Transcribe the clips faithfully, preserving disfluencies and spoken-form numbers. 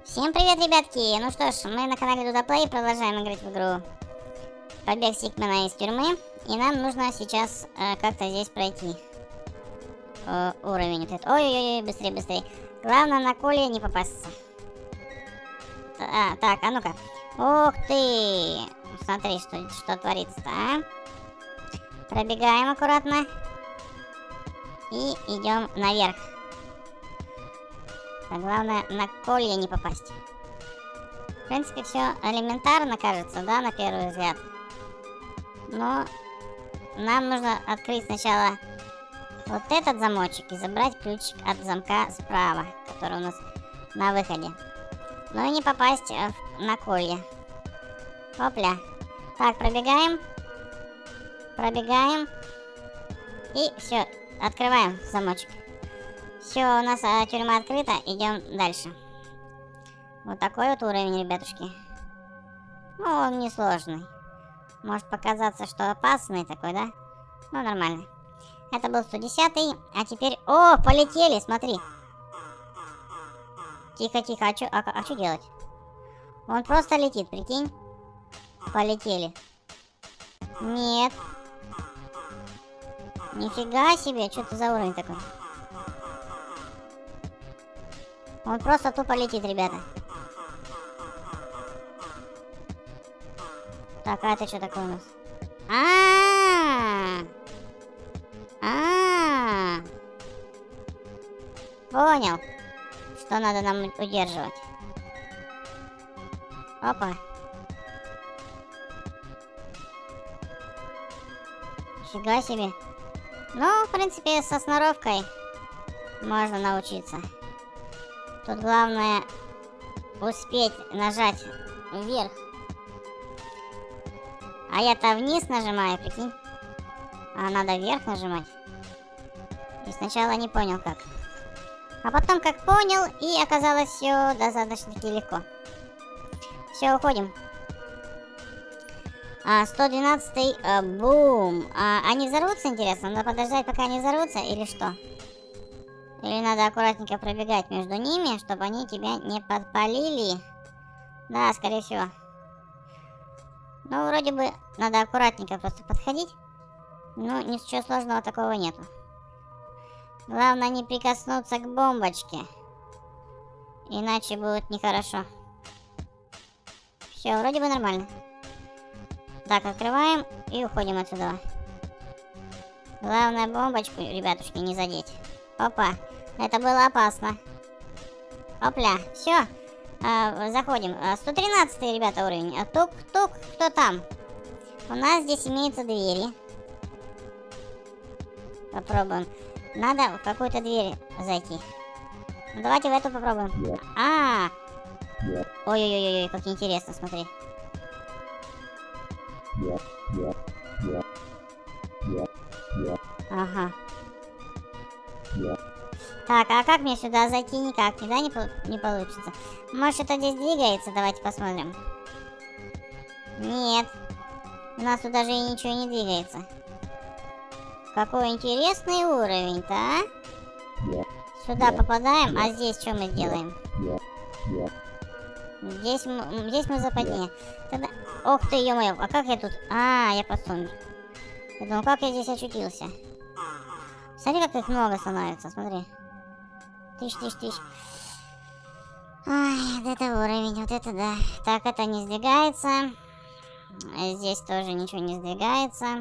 Всем привет, ребятки! Ну что ж, мы на канале Дудаплей продолжаем играть в игру Побег Сикмена из тюрьмы. И нам нужно сейчас э, как-то здесь пройти э, уровень вот этот. Ой-ой-ой, быстрее, быстрее. Главное на Коле не попасться. А, так, а ну-ка. Ух ты! Смотри, что, что творится-то, а? Пробегаем аккуратно. И идем наверх. А главное, на колье не попасть. В принципе, все элементарно кажется, да, на первый взгляд. Но нам нужно открыть сначала вот этот замочек и забрать ключик от замка справа, который у нас на выходе. Ну и не попасть в, на колье. Опля. Так, пробегаем. Пробегаем. И все, открываем замочек. Все, у нас а, тюрьма открыта, идем дальше. Вот такой вот уровень, ребятушки. Ну, он несложный. Может показаться, что опасный такой, да? Ну, нормально. Это был сто десятый, а теперь... О, полетели, смотри. Тихо, тихо, а что а, а чё делать? Он просто летит, прикинь. Полетели. Нет. Нифига себе, что это за уровень такой? Он просто тупо летит, ребята. Так, а это что такое у нас? А-а-а! А-а-а! Понял, что надо нам удерживать. Опа. Фига себе. Ну, в принципе, со сноровкой можно научиться. Тут главное успеть нажать вверх. А я-то вниз нажимаю, прикинь. А надо вверх нажимать. И сначала не понял как. А потом как понял, и оказалось все достаточно-таки легко. Все, уходим. А, сто двенадцатый, а, бум. А, они взорвутся, интересно? Надо подождать, пока они взорвутся, или что? Или надо аккуратненько пробегать между ними, чтобы они тебя не подпалили? Да, скорее всего. Ну, вроде бы надо аккуратненько просто подходить. Ну, ничего сложного такого нету. Главное не прикоснуться к бомбочке. Иначе будет нехорошо. Все, вроде бы нормально. Так, открываем и уходим отсюда. Главное бомбочку, ребятушки, не задеть. Опа, это было опасно. Опля, все, а, заходим. сто тринадцатый, ребята, уровень. Тук-тук, кто там? У нас здесь имеются двери. Попробуем. Надо в какую-то дверь зайти. Ну, давайте в эту попробуем. А, ой-ой-ой, как интересно, смотри. Ага. Так, а как мне сюда зайти? Никак, да, не, не получится. Может, это здесь двигается? Давайте посмотрим. Нет. У нас тут даже и ничего не двигается. Какой интересный уровень-то, а? Сюда попадаем, а здесь что мы делаем? Здесь мы, здесь мы западне. Тогда... Ох ты, ё-моё, а как я тут? А, я подсумер. Я думал, как я здесь очутился? Смотри, как их много становится, смотри. Тысяч, тысяч, тысяч. Ай, вот это уровень, вот это да. Так, это не сдвигается. Здесь тоже ничего не сдвигается.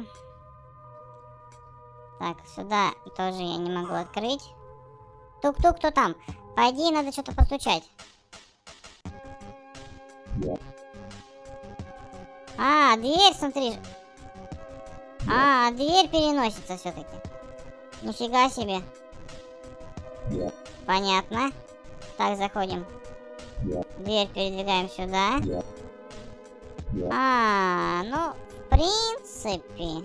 Так, сюда тоже я не могу открыть. Тук-тук, кто там? По идее, надо что-то постучать. А, дверь, смотри. А, дверь переносится все-таки. Нифига себе. Понятно. Так, заходим. Дверь передвигаем сюда. А, ну, в принципе...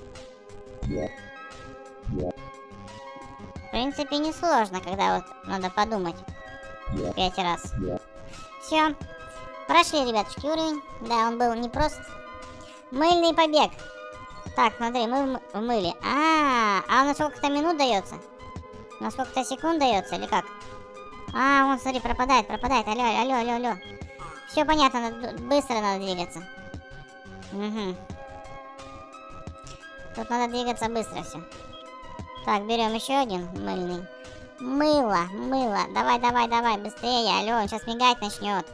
В принципе, несложно, когда вот надо подумать пять раз. Все. Прошли, ребятушки, уровень. Да, он был непрост. Мыльный побег. Так, смотри, мы в мыле. А, -а, -а, а на сколько-то минут дается? На сколько-то секунд дается, или как? А, он, смотри, пропадает, пропадает. Алло, алло, алло, алло. Все понятно, надо, быстро надо двигаться. Угу. Тут надо двигаться быстро все. Так, берем еще один мыльный. Мыло, мыло. Давай, давай, давай, быстрее. Алло, он сейчас мигать начнет.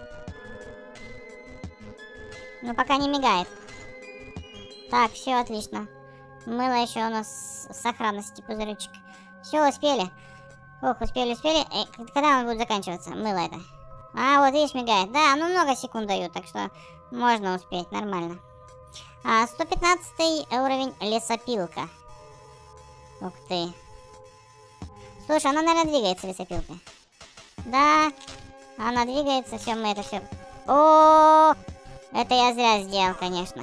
Ну, пока не мигает. Так, все отлично. Мыло еще у нас в сохранности, пузыречек. Все, успели. Ох, успели, успели. Э, когда он будет заканчиваться? Мыло это. А, вот видишь, мигает. Да, ну много секунд дают, так что можно успеть, нормально. А, сто пятнадцатый уровень лесопилка. Ух ты. Слушай, она, наверное, двигается, лесопилка. Да, она двигается, все, мы это все... О, это я зря сделал, конечно.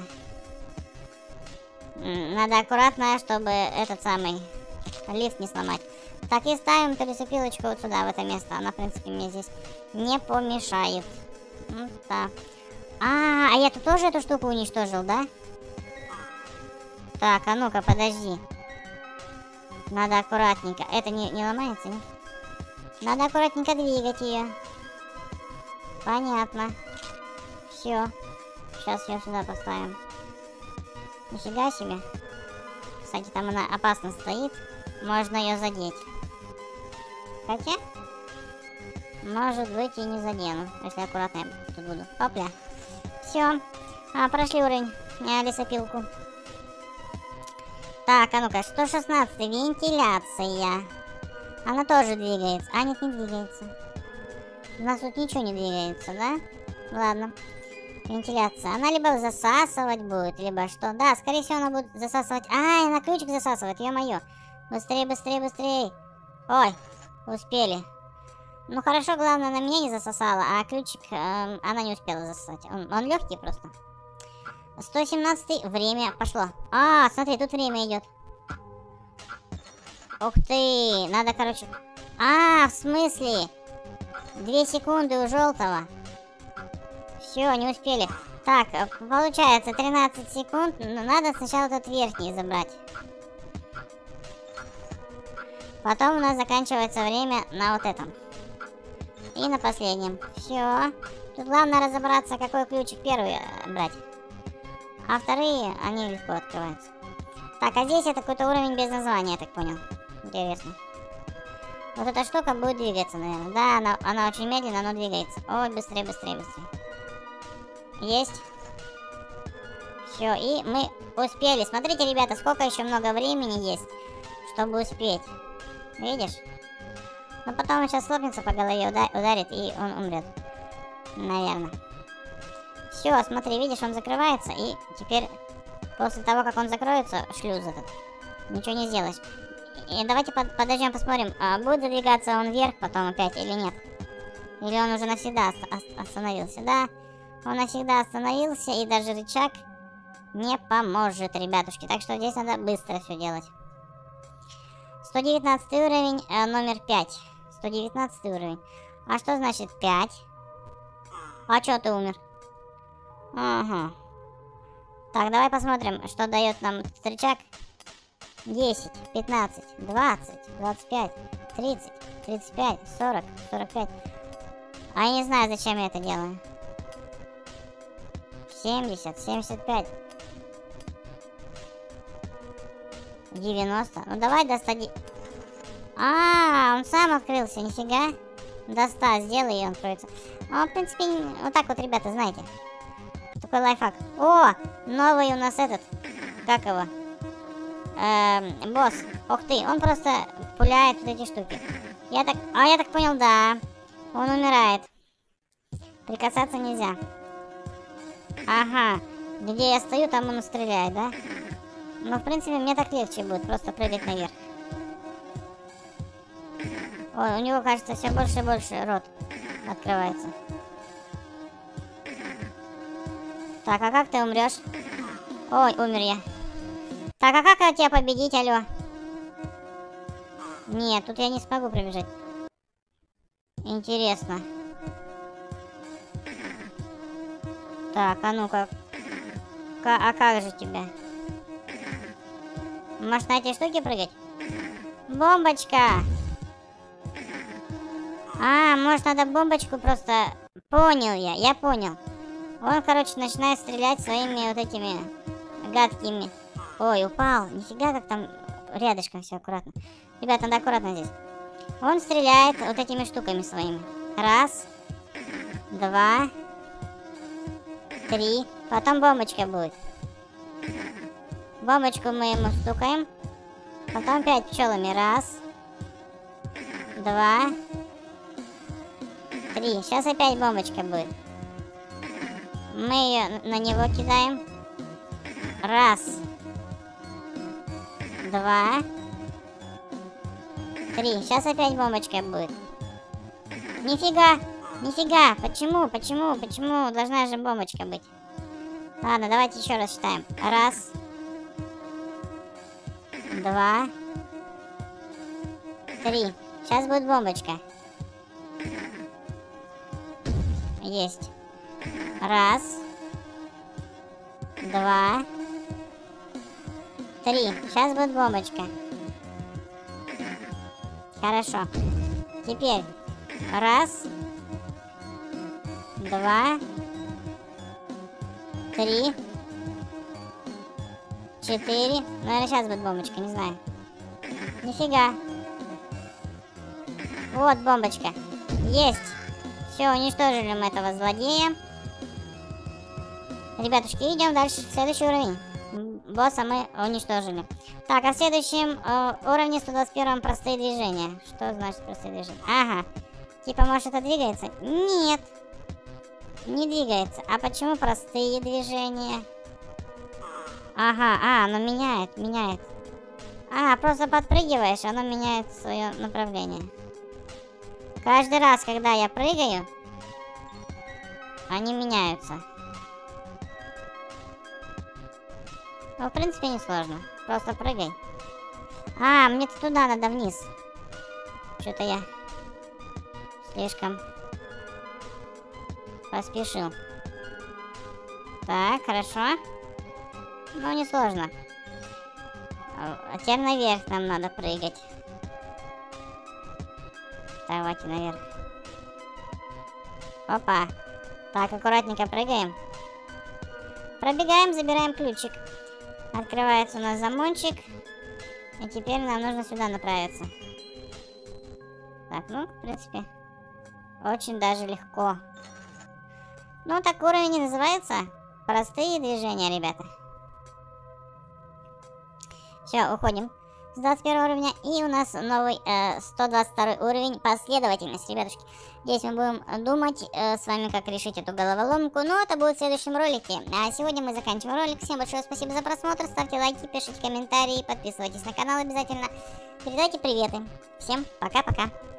Надо аккуратно, чтобы этот самый лифт не сломать. Так, и ставим эту лесопилочку вот сюда, в это место. Она, в принципе, мне здесь не помешает. Вот так. А, а я тут тоже эту штуку уничтожил, да? Так, а ну-ка, подожди. Надо аккуратненько. Это не, не ломается, нет? Надо аккуратненько двигать ее. Понятно. Все. Сейчас ее сюда поставим. Нифига себе. Кстати, там она опасно стоит. Можно ее задеть. Хотя, может быть, и не задену. Если аккуратно я тут буду. Опля. Все. А, прошли уровень. А, лесопилку. Так, а ну-ка, сто шестнадцатый. Вентиляция. Она тоже двигается. А, нет, не двигается. У нас тут ничего не двигается, да? Ладно. Вентиляция. Она либо засасывать будет, либо что. Да, скорее всего, она будет засасывать. Ай, она ключик засасывает, ё-моё. Быстрее, быстрее, быстрее. Ой, успели. Ну хорошо, главное, на меня не засосала, а ключик э, она не успела засосать. Он, он легкий просто. сто семнадцатый. Время пошло. А, смотри, тут время идет. Ух ты, надо, короче... А, в смысле? Две секунды у желтого. Все, не успели. Так, получается тринадцать секунд, но надо сначала этот верхний забрать. Потом у нас заканчивается время на вот этом. И на последнем. Все. Тут главное разобраться, какой ключик первый брать. А вторые, они легко открываются. Так, а здесь это какой-то уровень без названия, я так понял. Интересно. Вот эта штука будет двигаться, наверное. Да, она, она очень медленно, но двигается. Ой, быстрее, быстрее, быстрее. Есть. Все, и мы успели. Смотрите, ребята, сколько еще много времени есть, чтобы успеть. Видишь? Но потом он сейчас слопнется по голове, ударит, и он умрет. Наверное. Все, смотри, видишь, он закрывается, и теперь после того, как он закроется, шлюз этот, ничего не сделаешь. И давайте под, подождем, посмотрим, а будет задвигаться он вверх потом опять или нет. Или он уже навсегда остановился. Да, он навсегда остановился, и даже рычаг не поможет, ребятушки. Так что здесь надо быстро все делать. сто девятнадцатый уровень, э, номер пять. сто девятнадцатый уровень. А что значит пять? А чё ты умер? Ага. Так, давай посмотрим, что дает нам этот рычаг. десять, пятнадцать, двадцать, двадцать пять, тридцать, тридцать пять, сорок, сорок пять. А я не знаю, зачем я это делаю. семьдесят, семьдесят пять. девяносто. Ну давай до ста... А, он сам открылся, нифига. До ста сделай, и он откроется. Ну, в принципе, вот так вот, ребята, знаете. Такой лайфхак. О, новый у нас этот. Как его? Эм, босс. Ух ты, он просто пуляет вот эти штуки. Я так... А, я так понял, да. Он умирает. Прикасаться нельзя. Ага. Где я стою, там он стреляет, да? Ну, в принципе, мне так легче будет просто прыгать наверх. Ой, у него, кажется, все больше и больше рот открывается. Так, а как ты умрешь? Ой, умер я. Так, а как тебя победить, алло? Нет, тут я не смогу пробежать. Интересно. Так, а ну-ка. А как же тебя? Можешь на эти штуки прыгать? Бомбочка! А, может, надо бомбочку просто... Понял я, я понял. Он, короче, начинает стрелять своими вот этими гадкими... Ой, упал. Нифига, как там рядышком все аккуратно. Ребята, надо аккуратно здесь. Он стреляет вот этими штуками своими. Раз. Два. Три. Потом бомбочка будет. Бомбочку мы ему стукаем. Потом опять пчелами. Раз. Два. Три. Сейчас опять бомбочка будет. Мы ее на него кидаем. Раз. Два. Три. Сейчас опять бомбочка будет. Нифига. Нифига. Почему? Почему? Почему? Должна же бомбочка быть. Ладно, давайте еще раз считаем. Раз. Два. Три. Сейчас будет бомбочка. Есть. Раз. Два. Три. Сейчас будет бомбочка. Хорошо. Теперь. Раз. Два. Три. Четыре. Наверное, сейчас будет бомбочка, не знаю. Нифига. Вот бомбочка. Есть. Все, уничтожили мы этого злодея. Ребятушки, идем дальше. Следующий уровень. Босса мы уничтожили. Так, а в следующем э, уровне сто двадцать первом простые движения. Что значит простые движения? Ага. Типа, может, это двигается? Нет. Не двигается. А почему простые движения? Ага, а, оно меняет, меняет. А, просто подпрыгиваешь, оно меняет свое направление. Каждый раз, когда я прыгаю, они меняются. Ну, в принципе, не сложно. Просто прыгай. А, мне-то туда надо, вниз. Что-то я слишком поспешил. Так, хорошо. Ну, не сложно. А теперь наверх нам надо прыгать. Давайте наверх. Опа. Так, аккуратненько прыгаем. Пробегаем, забираем ключик. Открывается у нас замочек. И теперь нам нужно сюда направиться. Так, ну, в принципе, очень даже легко. Ну, так уровень и называется. Простые движения, ребята. Все, уходим с двадцать первого уровня. И у нас новый э, сто двадцать второй уровень. Последовательность, ребятушки. Здесь мы будем думать э, с вами, как решить эту головоломку. Но это будет в следующем ролике. А сегодня мы заканчиваем ролик. Всем большое спасибо за просмотр. Ставьте лайки, пишите комментарии, подписывайтесь на канал обязательно. Передайте приветы. Всем пока-пока.